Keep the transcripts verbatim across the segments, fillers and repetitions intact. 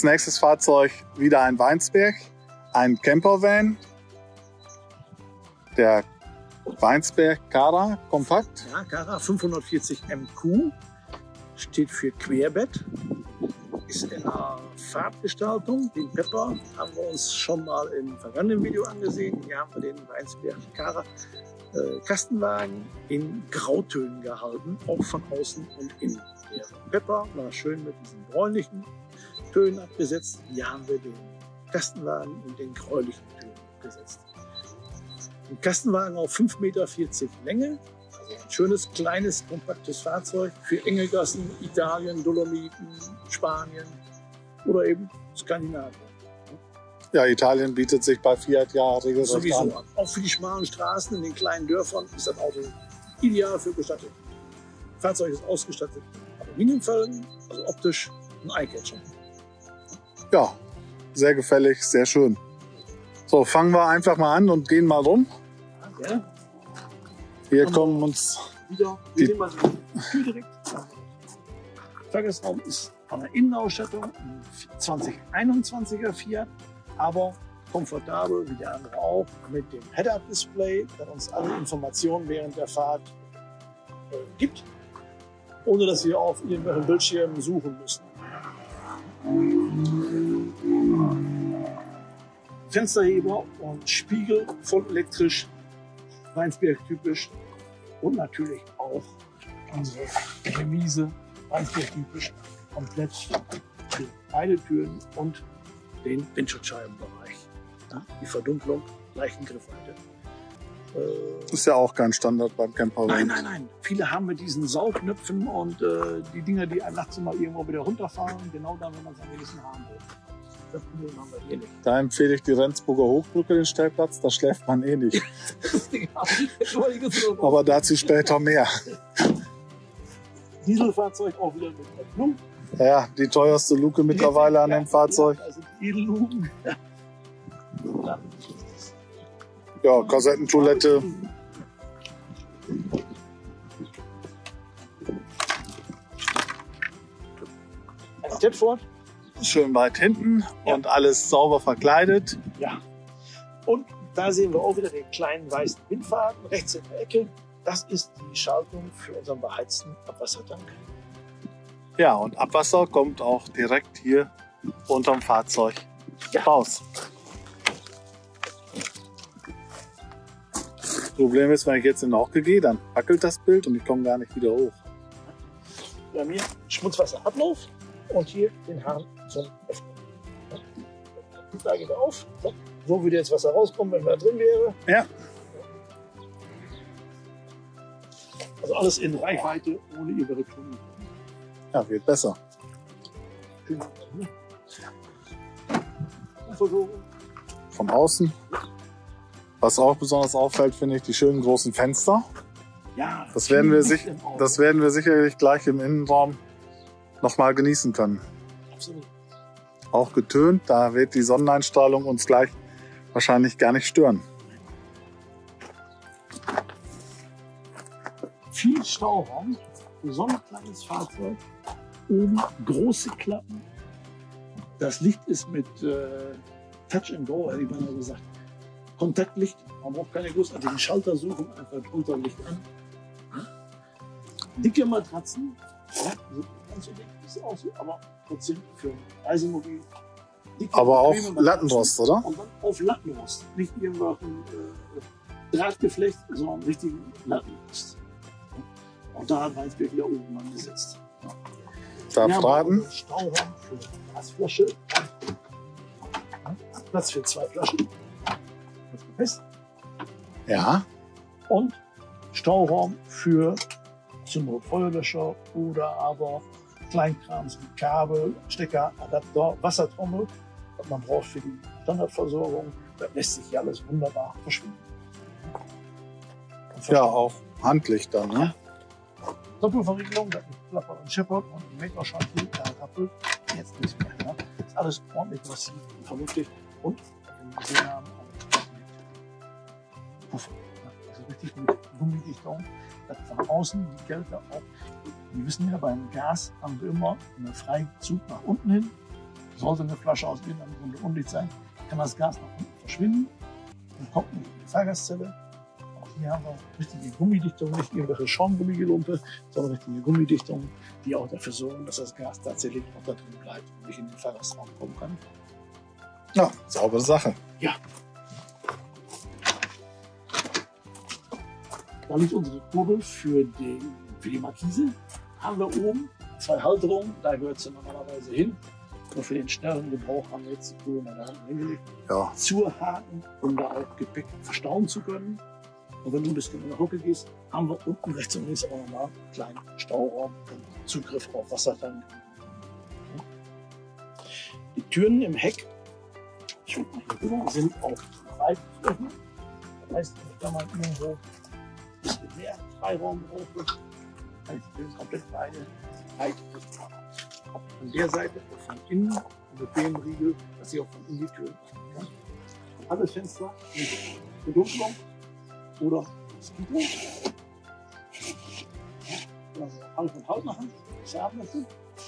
nächstes Fahrzeug wieder ein Weinsberg, ein Campervan, der Weinsberg Cara Kompakt. Ja, Cara fünfhundertvierzig M Q, steht für Querbett, ist in einer Farbgestaltung. Den Pepper haben wir uns schon mal im vergangenen Video angesehen. Hier haben wir den Weinsberg Cara äh, Kastenwagen in Grautönen gehalten, auch von außen und innen. Der Pepper war schön mit diesen bräunlichen Tönen abgesetzt. Hier haben wir den Kastenwagen in den gräulichen Tönen abgesetzt. Ein Kastenwagen auf fünf Meter vierzig Länge, also ein schönes, kleines, kompaktes Fahrzeug für enge Gassen, Italien, Dolomiten, Spanien oder eben Skandinavien. Ja, Italien bietet sich bei Fiat ja regelrecht Sowieso an. an. Auch für die schmalen Straßen in den kleinen Dörfern ist das Auto ideal für gestattet. Das Fahrzeug ist ausgestattet mit Aluminiumfelgen, also optisch ein Eyecatcher. Ja, sehr gefällig, sehr schön. So, fangen wir einfach mal an und gehen mal rum. Ja, Hier kommen uns wieder, wir nehmen mal die Tür direkt. Tagesraum ist von der Innenausstattung ein zwanzig einundzwanziger Fiat, aber komfortabel wie der andere auch, mit dem Head-Up-Display, das uns alle Informationen während der Fahrt äh, gibt, ohne dass wir auf irgendwelchen Bildschirmen suchen müssen. Fensterheber und Spiegel, voll elektrisch, Weinsberg typisch und natürlich auch unsere Remise, Weinsberg typisch, komplett für beide Türen und den Windschutzscheibenbereich. Ja, die Verdunklung, leichten Griffweite. Äh, ist ja auch kein Standard beim Camper. nein, nein, nein. Viele haben mit diesen Saugknöpfen und äh, die Dinger, die einem nachts mal irgendwo wieder runterfahren, genau dann, wenn man es am wenigsten haben will. Das Problem haben wir hier nicht. Da empfehle ich die Rendsburger Hochbrücke, den Stellplatz, da schläft man eh nicht. Aber dazu später mehr. Dieselfahrzeug auch wieder mit Luke. Ja, die teuerste Luke mittlerweile an dem Fahrzeug. Also Edelluken. Ja, Kassettentoilette. Ein Stepford. Schön weit hinten Ja. und alles sauber verkleidet. Ja. Und da sehen wir auch wieder den kleinen weißen Windfaden rechts in der Ecke. Das ist die Schaltung für unseren beheizten Abwassertank. Ja, und Abwasser kommt auch direkt hier unterm Fahrzeug Ja. raus. Das Problem ist, wenn ich jetzt in die Hocke gehe, dann wackelt das Bild und ich komme gar nicht wieder hoch. Wir haben hier Schmutzwasserablauf und hier den Hahn zum Öffnen. Da geht er auf. So, so würde jetzt Wasser rauskommen, wenn er drin wäre. Ja. Also alles in Reichweite, ohne Irritation. Ja, wird besser. Versorgung. Von außen. Was auch besonders auffällt, finde ich, die schönen großen Fenster. Ja, Das werden wir, viel sich, im Auto. das werden wir sicherlich gleich im Innenraum noch mal genießen können. Absolut. Auch getönt, da wird die Sonneneinstrahlung uns gleich wahrscheinlich gar nicht stören. Viel Stauraum, für so ein kleines Fahrzeug, oben große Klappen. Das Licht ist mit äh, Touch and Go, hätte ich mal gesagt. Kontaktlicht, man braucht keine großartigen Schalter suchen, einfach drunter Licht an. Dicke Matratzen, ja, sind ganz so dick, ist auch so, aber trotzdem für ein Reisemobil. Dicke, Aber auch bequeme Matratzen. Lattenrost, oder? Und dann auf Lattenrost, nicht irgendwelchen äh, Drahtgeflecht, sondern richtigen Lattenrost. Und da hat Weinsberg wieder oben angesetzt. Darf Wir haben raten? auch einen Stauraum für Glasflasche. Platz für zwei Flaschen. Fest. Ja. Und Stauraum für zum Not Feuerlöscher oder aber Kleinkrams wie Kabel, Stecker, Adapter, Wassertrommel, was man braucht für die Standardversorgung. Da lässt sich hier alles wunderbar verschwinden. Ja, auch handlich dann, ne? Doppelverriegelung, das ist Klapper und Scheppert und die Meterschrank hier, da rappelt jetzt nichts mehr. Ne? Ist alles ordentlich massiv und vernünftig und, wie wir gesehen haben, auch mit Puffer. Ne? Also richtig mit Gummidichtung, dass von außen die Kälte auch, wir wissen ja, beim Gas haben wir immer einen freien Zug nach unten hin Sollte eine Flasche aus irgendeinem Grunde undicht sein, kann das Gas nach unten verschwinden und kommt nicht in die Fahrgastzelle. Auch hier haben wir richtige Gummidichtung, nicht irgendwelche Schaumgummigelumpe, sondern richtige Gummidichtung, die auch dafür sorgen, dass das Gas tatsächlich auch da drin bleibt und nicht in den Fahrgastraum kommen kann. Ja, saubere Sache. Ja. Da liegt unsere Kurbel für, den, für die Markise. Haben wir oben zwei Halterungen, da gehört sie normalerweise hin. Nur für den schnellen Gebrauch haben wir jetzt die Kurbel mal da hinten hingelegt. Ja. Zurhaken, um da auch Gepäck verstauen zu können. Und wenn du ein bisschen in der Hocke gehst, haben wir unten rechts und links auch nochmal einen kleinen Stauraum und Zugriff auf Wassertank. Die Türen im Heck sind auch breit zu öffnen. Das heißt, wenn ich da mal irgendwo ein bisschen mehr Freiraum brauche, kann ich die Türen komplett beide breit öffnen. An der Seite von innen einen bequemen Riegel, dass ich auch von innen die Türen öffnen kann. Alle Fenster mit Verdunklung oder Moskito. Also Hand und Haut machen, Scherben dazu.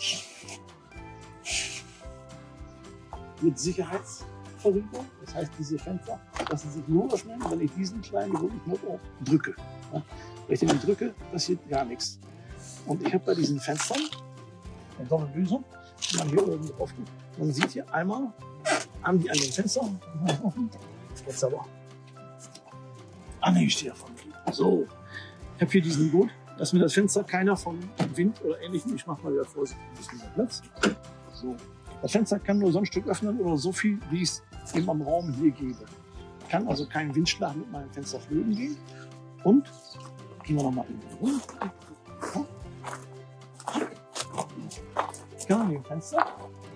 Mit Sicherheitsverriegelung. Das heißt, diese Fenster lassen sich nur öffnen, wenn ich diesen kleinen roten Knopf auch drücke. Ja, wenn ich den drücke, passiert gar nichts. Und ich habe bei diesen Fenstern eine tolle Lösung. Wenn man hier oben drauf geht, man sieht hier einmal, haben die an den Fenstern. Jetzt aber. Ah ne, ich stehe davon. So, ich habe hier diesen Gurt, dass mir das Fenster keiner von Wind oder ähnlichem, ich mache mal wieder vorsichtig ein bisschen mehr Platz. So. Das Fenster kann nur so ein Stück öffnen oder so viel, wie ich es eben am Raum hier gebe. Ich kann also keinen Windschlag mit meinem Fenster flöten gehen. Und gehen wir nochmal in den Raum. Ich kann an dem Fenster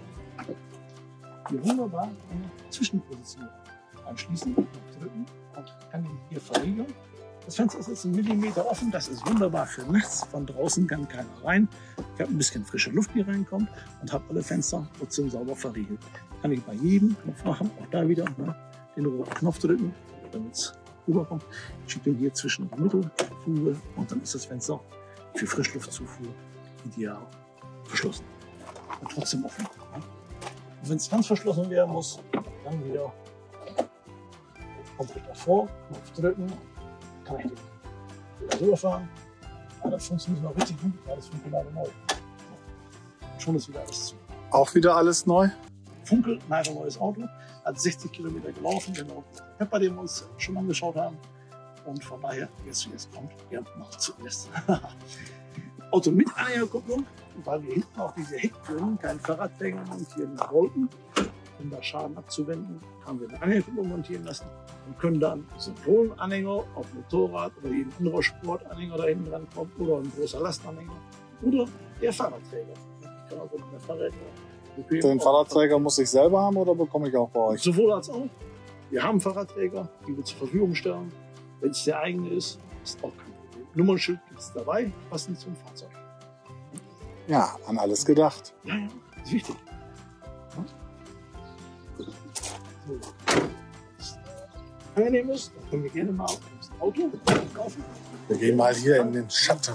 hier wunderbar eine Zwischenposition anschließen, drücken und kann ihn hier verriegeln. Das Fenster ist jetzt einen Millimeter offen, das ist wunderbar für nachts. Von draußen kann keiner rein. Ich habe ein bisschen frische Luft, die reinkommt und habe alle Fenster trotzdem sauber verriegelt. Kann ich bei jedem Knopf machen, auch da wieder ne, den roten Knopf drücken, damit es rüberkommt. Ich schiebe den hier zwischen die Mittelfuge und dann ist das Fenster für Frischluftzufuhr ideal verschlossen. Und trotzdem offen. Ne? Und wenn es ganz verschlossen werden muss, dann wieder komplett davor, Knopf drücken. Kann ich wieder rüberfahren. Ja, das funktioniert noch richtig gut, weil das Funkel leider neu. Und schon ist wieder alles zu. Auch wieder alles neu? Funkel, ein neues Auto, hat sechzig Kilometer gelaufen, genau der Pepper, den wir uns schon angeschaut haben. Und von daher, jetzt wie es kommt, ja, noch zuerst. Auto mit Anhängerkupplung, weil wir hinten auf diese Hecktüren keinen Fahrradträger montieren wollten. Um da Schaden abzuwenden, haben wir eine Anhängerkupplung montieren lassen und können dann sowohl einen Anhänger auf Motorrad oder jeden anderen Sportanhänger da hinten dran kommt oder ein großer Lastanhänger oder der Fahrradträger. Ich kann also mit der Fahrradträger Den Fahrradträger muss ich selber haben oder bekomme ich auch bei euch? Sowohl als auch. Wir haben Fahrradträger, die wir zur Verfügung stellen. Wenn es der eigene ist, ist auch kein Problem. Nummernschild gibt es dabei, passend zum Fahrzeug. Ja, an alles gedacht. Ja, ja, ist wichtig. Ja. So. Angenehm ist, dann können wir gerne mal das Auto kaufen. Wir gehen mal hier in den Schatten.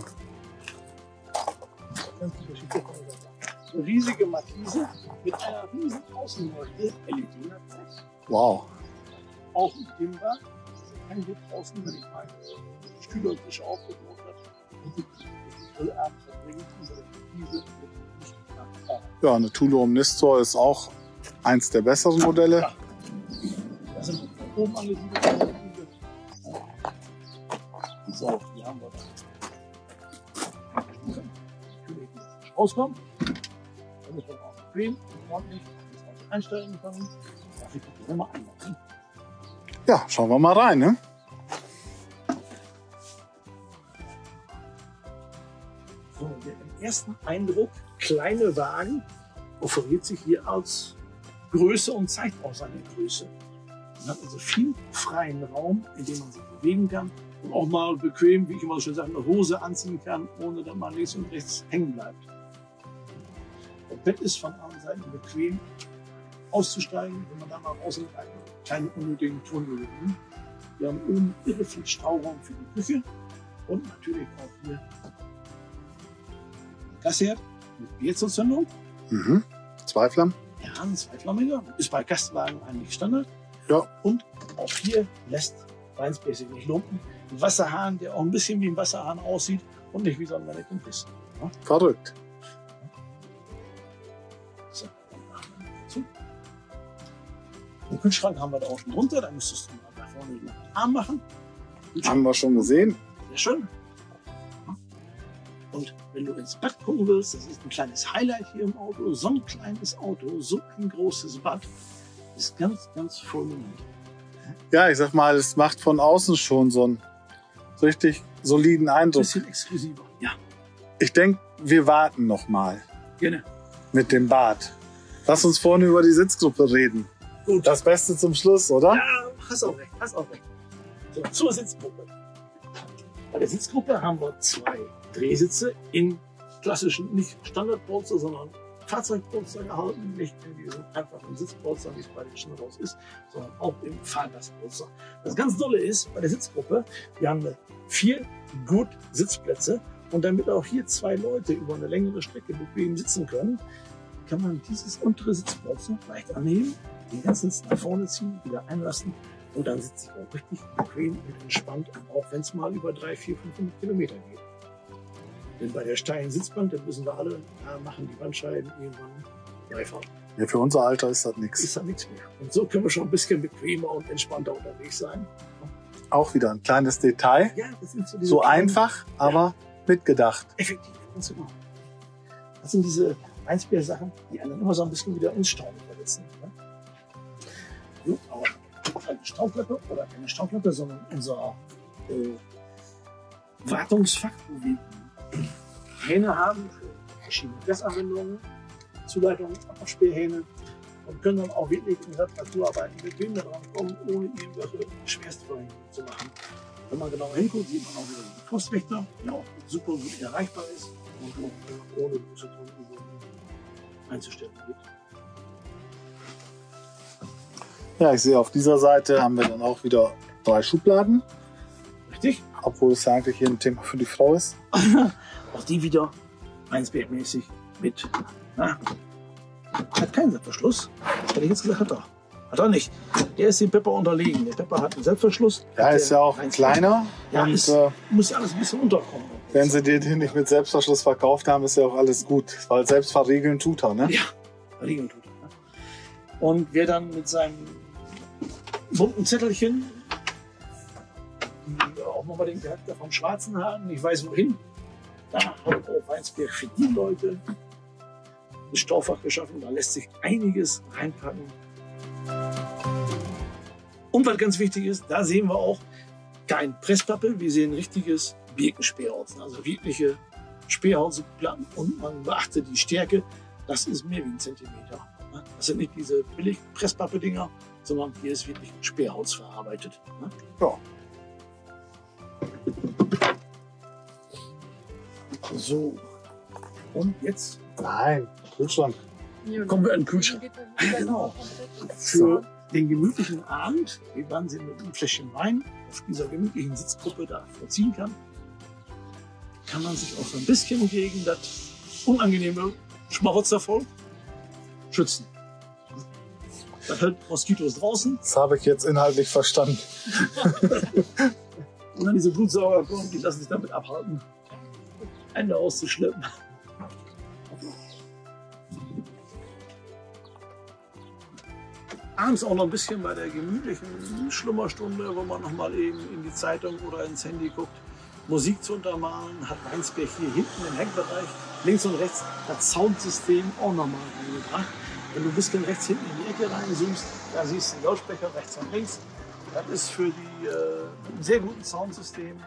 Eine riesige Markise mit einer riesen Außenleuchte L E D-Netzwerk. Wow. Auch im Timber. Also kann hier draußen, wenn ich meine Stühle frisch aufgebaut habe, und die Grillabend verbringen, unsere Markise mit nicht nach. Ja, eine Thule Omnistor ist auch eins der besseren Modelle. Ja. Das sind von oben angesiedelt. So, hier haben wir das. Natürlich nicht rauskommen. Da muss man auch bequem und ordentlich das einstellen können. Da kriegt man immer einmachen. Ja, schauen wir mal rein, ne? So, der im ersten Eindruck kleine Wagen offeriert sich hier als Größe und zeigt auch seine Größe. Man hat also viel freien Raum, in dem man sich bewegen kann und auch mal bequem, wie ich immer so schön sage, eine Hose anziehen kann, ohne dass man links und rechts hängen bleibt. Das Bett ist von allen Seiten bequem auszusteigen, wenn man da mal rausgeht, keine unnötigen Turnbewegungen. Wir haben oben irre viel Stauraum für die Küche und natürlich auch hier ein Gasherd mit Bierzuzündung. Mhm. Zwei Flammen? Ja, ein Zweiflammiger. Ist bei Gastwagen eigentlich Standard. Ja. Und auch hier lässt Weinsberg sich nicht lumpen. Ein Wasserhahn, der auch ein bisschen wie ein Wasserhahn aussieht und nicht wie so ein Mannequin ist. Ja? Verrückt. So, dann machen wir zu. Den Kühlschrank haben wir da unten drunter. Da müsstest du mal da vorne den Arm machen. Haben wir schon gesehen. Sehr schön. Und wenn du ins Bad gucken willst, das ist ein kleines Highlight hier im Auto. So ein kleines Auto, so ein großes Bad, ist ganz, ganz fulminant. Ja, ich sag mal, es macht von außen schon so einen richtig soliden Ein Eindruck. bisschen exklusiver. Ja, Ich denke, wir warten noch mal gerne. mit dem Bad. Lass uns vorne über die Sitzgruppe reden. Gut. Das Beste zum Schluss, oder? Ja, hast auch recht, hast auch recht. So, zur Sitzgruppe. Bei der Sitzgruppe haben wir zwei Drehsitze in klassischen, nicht Standardpolster, sondern Fahrzeugpolster gehalten. Nicht in diesem einfachen Sitzpolster, wie es bei den Schnurraus ist, sondern auch im Fahrgastpolster. Das ganz Tolle ist bei der Sitzgruppe, wir haben vier gut Sitzplätze und damit auch hier zwei Leute über eine längere Strecke bequem sitzen können, kann man dieses untere Sitzpolster leicht anheben, den ganzen Sitz nach vorne ziehen, wieder einlassen und dann sitze ich auch richtig bequem und entspannt, auch wenn es mal über drei, vier, fünfhundert Kilometer geht. Denn bei der steilen Sitzbank, das wissen wir alle, da machen die Bandscheiben irgendwann dreifach. Ja, für unser Alter ist das nichts. Ist da nichts mehr. Und so können wir schon ein bisschen bequemer und entspannter unterwegs sein. Auch wieder ein kleines Detail. Ja, das sind so diese So kleinen- einfach, aber mitgedacht. Effektiv, ganz genau. Das sind diese Weinsberg-Sachen, die einen immer so ein bisschen wieder ins Staunen versetzen. Ne? So, aber eine Stauklappe oder keine Stauklappe, sondern unser äh, Wartungsfach, wo wir Hähne haben für verschiedene Gasanwendungen, Zuleitungen, Absperrhähne und können dann auch wirklich in Reparaturarbeiten bequem da dran kommen, ohne irgendwelche Schwerstverhängung zu machen. Wenn man genau hinguckt, sieht man auch wieder den Postwächter, der auch super gut erreichbar ist und auch ohne große Tonübungen einzustellen geht. Ja, ich sehe, auf dieser Seite haben wir dann auch wieder drei Schubladen. Richtig? Obwohl es ja eigentlich hier ein Thema für die Frau ist. Auch die wieder Weinsberg-mäßig mit. Na, hat keinen Selbstverschluss. Hätte ich jetzt gesagt, hat er. Hat er nicht. Der ist dem Pepper unterlegen. Der Pepper hat einen Selbstverschluss. Ja, ist ja auch Weinsberg. kleiner. Ja, und ist, äh, muss ja alles ein bisschen unterkommen. wenn sie dir den nicht mit Selbstverschluss verkauft haben, ist ja auch alles gut. Weil selbst verriegeln tut er, ne? Ja, verriegeln tut er. Ne? Und wer dann mit seinem bunten Zettelchen, die auch nochmal den Charakter vom Schwarzen haben, ich weiß wohin, da hat auch Weinsberg für die Leute ein Staufach geschaffen. Da lässt sich einiges reinpacken. Und was ganz wichtig ist, da sehen wir auch kein Presspappe, wir sehen richtiges Birkensperrholz, also wirkliche Sperrholzplatten. Und man beachtet die Stärke, das ist mehr wie ein Zentimeter. Das sind nicht diese billig Presspappe-Dinger, sondern hier ist wirklich Sperrholz verarbeitet. Ja. So, und jetzt Nein, Kühlschrank. kommen wir an den Kühlschrank. Genau. Für den gemütlichen Abend, wie man sie mit einem Fläschchen Wein auf dieser gemütlichen Sitzgruppe da vollziehen kann, kann man sich auch so ein bisschen gegen das unangenehme Schmarotzervolk schützen. Das hält Moskitos draußen Das habe ich jetzt inhaltlich verstanden. und dann diese Blutsauger kommen, die lassen sich damit abhalten, Hände auszuschleppen. Abends auch noch ein bisschen bei der gemütlichen Schlummerstunde, wo man noch mal eben in die Zeitung oder ins Handy guckt, Musik zu untermalen, hat Weinsberg hier hinten im Heckbereich links und rechts das Soundsystem auch nochmal reingebracht. Wenn du ein bisschen rechts hinten in die Ecke reinzoomst, da siehst du den Lautsprecher rechts und links. Das ist für die äh, ein sehr gutes Soundsystem.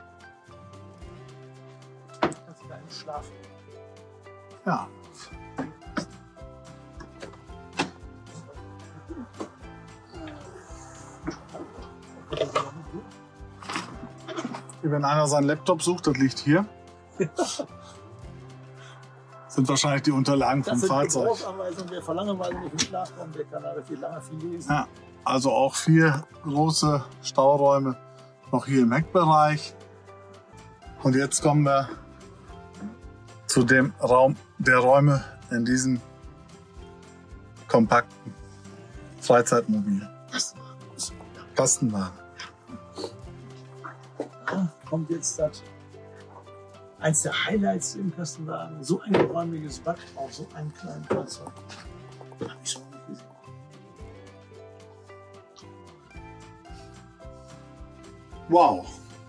Kannst du da im Schlafen. Ja. Wenn einer seinen Laptop sucht, das liegt hier. Sind wahrscheinlich die Unterlagen vom Das sind Fahrzeug. Gebrauchsanweisungen, wer vor Langeweile nicht im Schlaf kommt, der kann da richtig lange viel lesen. Ja, also auch vier große Stauräume noch hier im Heckbereich. Und jetzt kommen wir zu dem Raum der Räume in diesem kompakten Freizeitmobil. Kastenwagen. Da kommt jetzt das, eins der Highlights im Kastenwagen. So ein geräumiges Bad auf so einem kleinen Fahrzeug. Habe ich schon nicht gesehen. Wow.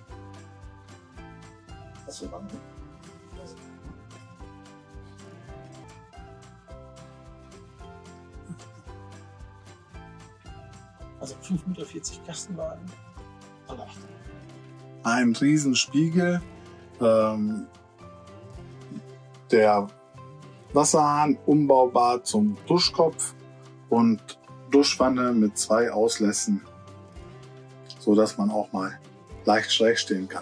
Was für Wand? Also fünf Meter vierzig Kastenwagen. Alle acht. Ein Riesenspiegel. Ähm, der Wasserhahn umbaubar zum Duschkopf und Duschwanne mit zwei Auslässen, so dass man auch mal leicht schräg stehen kann.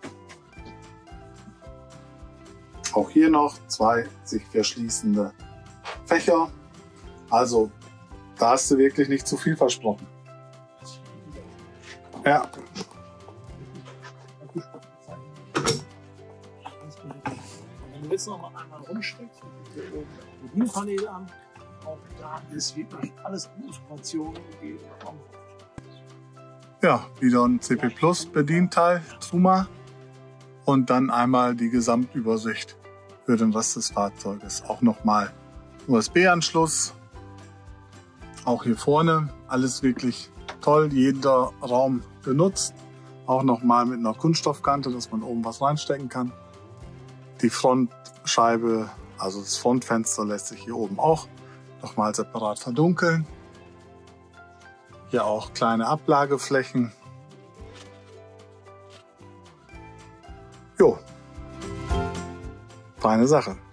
Auch hier noch zwei sich verschließende Fächer. Also da hast du wirklich nicht zu viel versprochen. Ja. Wenn du jetzt noch mal einmal rumsteckst, hier oben das Bedienpanel an, auch da ist wirklich alles an Informationen gegeben. Ja, wieder ein C P Plus Bedienteil, Truma. Und dann einmal die Gesamtübersicht für den Rest des Fahrzeuges. Auch nochmal U S B-Anschluss. Auch hier vorne alles wirklich toll, jeder Raum genutzt. Auch nochmal mit einer Kunststoffkante, dass man oben was reinstecken kann. Die Frontscheibe, also das Frontfenster, lässt sich hier oben auch nochmal separat verdunkeln. Hier auch kleine Ablageflächen. Jo, feine Sache.